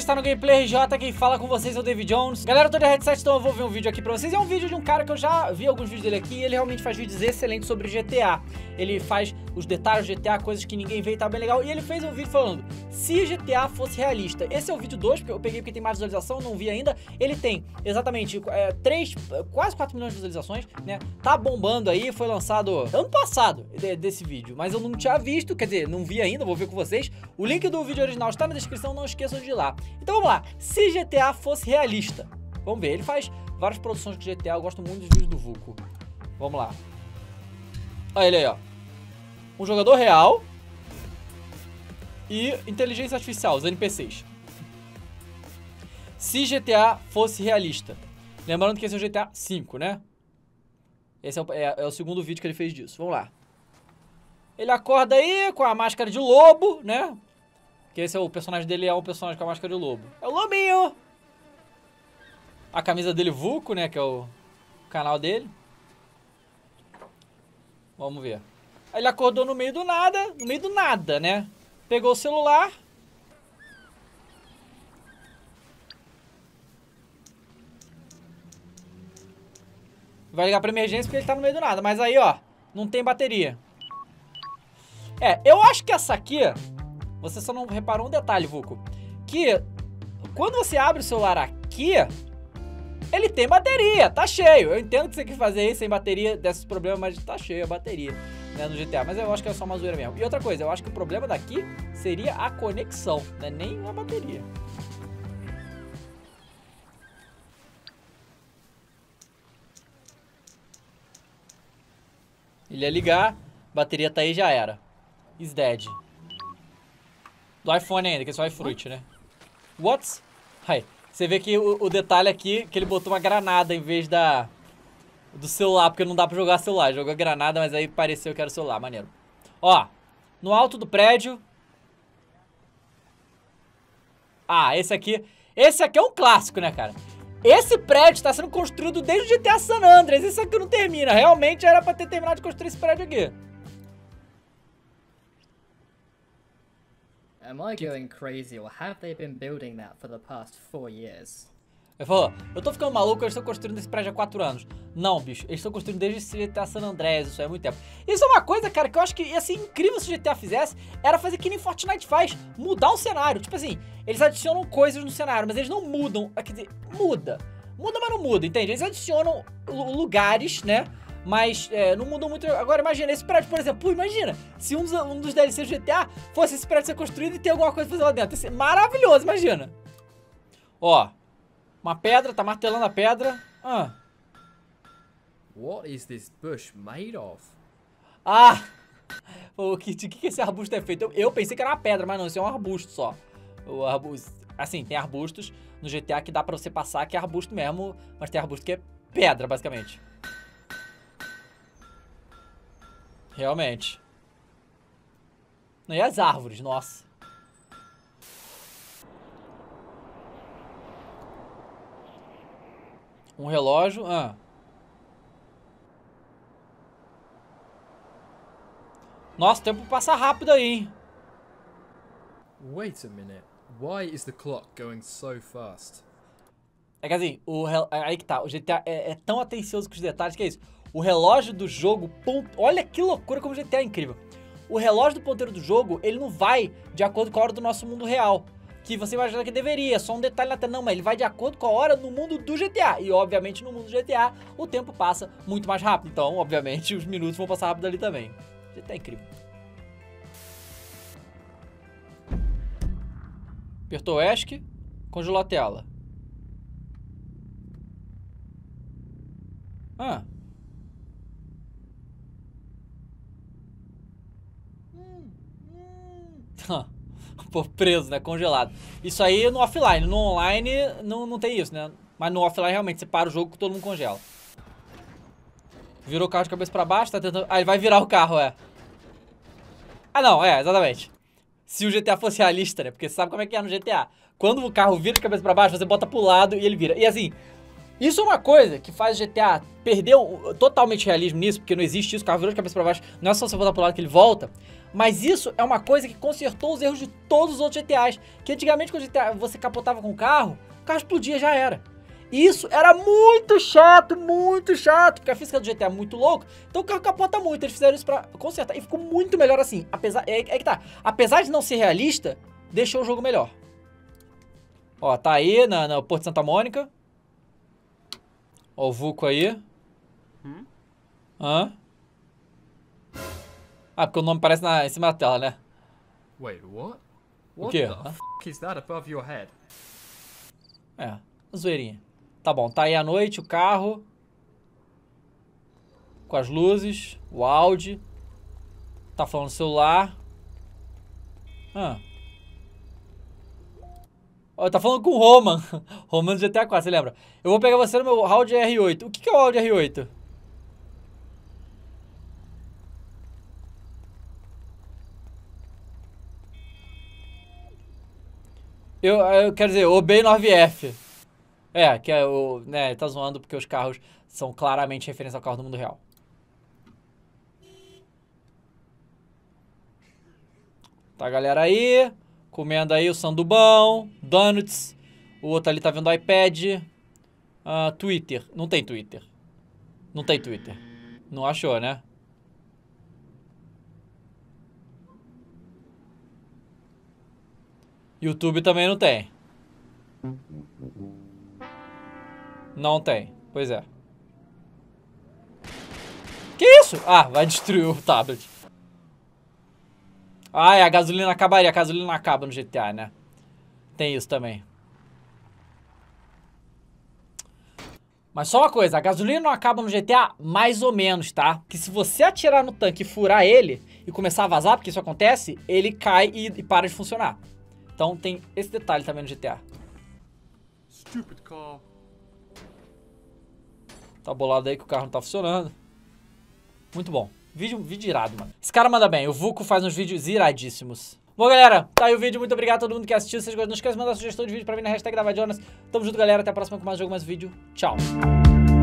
está no Gameplay RJ, quem fala com vocês é o David Jones. Galera, eu tô de headset, então eu vou ver um vídeo aqui pra vocês. É um vídeo de um cara que eu já vi alguns vídeos dele aqui e ele realmente faz vídeos excelentes sobre GTA. Ele faz os detalhes do GTA, coisas que ninguém vê e tá bem legal. E ele fez um vídeo falando, se GTA fosse realista. Esse é o vídeo 2, porque eu peguei porque tem mais visualização, não vi ainda. Ele tem exatamente quase 4 milhões de visualizações, né? Tá bombando aí, foi lançado ano passado desse vídeo, mas eu não tinha visto, quer dizer, não vi ainda, vou ver com vocês. O link do vídeo original está na descrição, não esqueçam de ir lá. Então vamos lá, se GTA fosse realista, vamos ver, ele faz várias produções com GTA, eu gosto muito dos vídeos do Vuco. Vamos lá. Olha ele aí, ó. Um jogador real e inteligência artificial, os NPCs. Se GTA fosse realista. Lembrando que esse é o GTA V, né? Esse é o segundo vídeo que ele fez disso. Vamos lá. Ele acorda aí com a máscara de lobo, né? Que esse é o personagem dele, é um personagem com a máscara de lobo. É o lobinho! A camisa dele, Vuco, né? Que é o canal dele. Vamos ver. Aí ele acordou no meio do nada, né? Pegou o celular. Vai ligar pra emergência porque ele tá no meio do nada. Mas aí, ó, não tem bateria. Eu acho que essa aqui... Você só não reparou um detalhe, Vuco. Que quando você abre o celular aqui, ele tem bateria, tá cheio. Eu entendo que você quer fazer isso sem bateria, desses problemas, mas tá cheio a bateria, né, no GTA. Mas eu acho que é só uma zoeira mesmo. E outra coisa, eu acho que o problema daqui seria a conexão, não é nem a bateria. Ele ia ligar, bateria tá aí, já era. Is dead. Do iPhone ainda, que é só iFruit, né? What? Aí, você vê que o detalhe aqui, que ele botou uma granada em vez do celular, porque não dá pra jogar celular. Jogou granada, mas aí pareceu que era o celular, maneiro. Ó, no alto do prédio. Ah, esse aqui é um clássico, né, cara? Esse prédio tá sendo construído desde o GTA San Andreas. Isso aqui não termina. Realmente era pra ter terminado de construir esse prédio aqui. Am I going crazy or have they been building that for the past 4 years? Ele falou, eu tô ficando maluco, eles estão construindo esse prédio há 4 anos. Não, bicho, eles estão construindo desde esse GTA San Andreas, isso é muito tempo. Isso é uma coisa, cara, que eu acho que ia ser incrível se o GTA fizesse, era fazer que nem Fortnite faz, mudar o cenário. Tipo assim, eles adicionam coisas no cenário, mas eles não mudam, quer dizer, muda, mas não muda, entende? Eles adicionam lugares, né? Mas não mudou muito. Agora imagina, esse prédio, por exemplo, imagina se um dos DLCs do GTA fosse esse prédio ser construído e ter alguma coisa pra fazer lá dentro. Ia ser maravilhoso, imagina. Ó, uma pedra, tá martelando a pedra. What is this bush made of? Ah! O que esse arbusto é feito? Eu pensei que era uma pedra, mas não, isso é um arbusto só. O arbusto, assim, tem arbustos no GTA que dá pra você passar que é arbusto mesmo, mas tem arbusto que é pedra, basicamente. Realmente. E as árvores, nossa. Um relógio. Nossa, o tempo passa rápido aí, hein? Wait a minute. Why is the clock going so fast? É que assim, aí que tá, o GTA é tão atencioso com os detalhes que é isso. O relógio do jogo, olha que loucura como o GTA é incrível. O relógio do ponteiro do jogo, ele não vai de acordo com a hora do nosso mundo real. Que você imagina que deveria, só um detalhe na tela. Não, mas ele vai de acordo com a hora no mundo do GTA. E obviamente no mundo do GTA, o tempo passa muito mais rápido. Então, obviamente, os minutos vão passar rápido ali também. GTA é incrível. Apertou o ESC, congelou a tela. Pô, preso, né? Congelado. Isso aí no offline. No online não tem isso, né? Mas no offline realmente você para o jogo que todo mundo congela. Virou o carro de cabeça pra baixo, tá tentando... Ah, ele vai virar o carro, Ah, não, exatamente. Se o GTA fosse realista, né? Porque você sabe como é que é no GTA. Quando o carro vira de cabeça pra baixo, você bota pro lado e ele vira. E assim, Isso é uma coisa que faz o GTA perder totalmente realismo nisso, porque não existe isso, o carro virou de cabeça pra baixo, não é só você voltar pro lado que ele volta, mas isso é uma coisa que consertou os erros de todos os outros GTAs, que antigamente quando você capotava com o carro explodia, já era. E isso era muito chato, porque a física do GTA é muito louca, então o carro capota muito, eles fizeram isso pra consertar, e ficou muito melhor assim, apesar de não ser realista, deixou o jogo melhor. Ó, tá aí no Porto de Santa Mônica. Ó o vulco aí. Hã? Ah, porque o nome aparece em cima da tela, né? Wait, what? O What quê? the f is that above your head? É, zoeirinha. Tá bom, tá aí à noite o carro. Com as luzes, o Audi. Tá falando no celular. Ó, tá falando com o Roman. Roman do GTA 4, você lembra? Eu vou pegar você no meu Audi R8. O que é o Audi R8? Eu quero dizer, o B9F. É, que é o... né, tá zoando porque os carros são claramente referência ao carro do mundo real. Tá a galera aí, comendo aí o sandubão, donuts. O outro ali tá vendo o iPad. Twitter. Não tem Twitter. Não tem Twitter. Não achou, né? YouTube também não tem. Não tem. Pois é. Que isso? Ah, vai destruir o tablet. Ah, a gasolina acabaria. A gasolina não acaba no GTA, né? Tem isso também. Mas só uma coisa, a gasolina não acaba no GTA mais ou menos, tá? Que se você atirar no tanque e furar ele e começar a vazar, porque isso acontece, ele cai e para de funcionar. Então tem esse detalhe também no GTA. Stupid car. Tá bolado aí que o carro não tá funcionando. Muito bom. Vídeo irado, mano. Esse cara manda bem. O Vulco faz uns vídeos iradíssimos. Bom, galera, tá aí o vídeo. Muito obrigado a todo mundo que assistiu. Se vocês gostam, não esqueça de mandar sugestão de vídeo pra mim na hashtag DavaJonas. Tamo junto, galera. Até a próxima com mais jogo, mais vídeo. Tchau.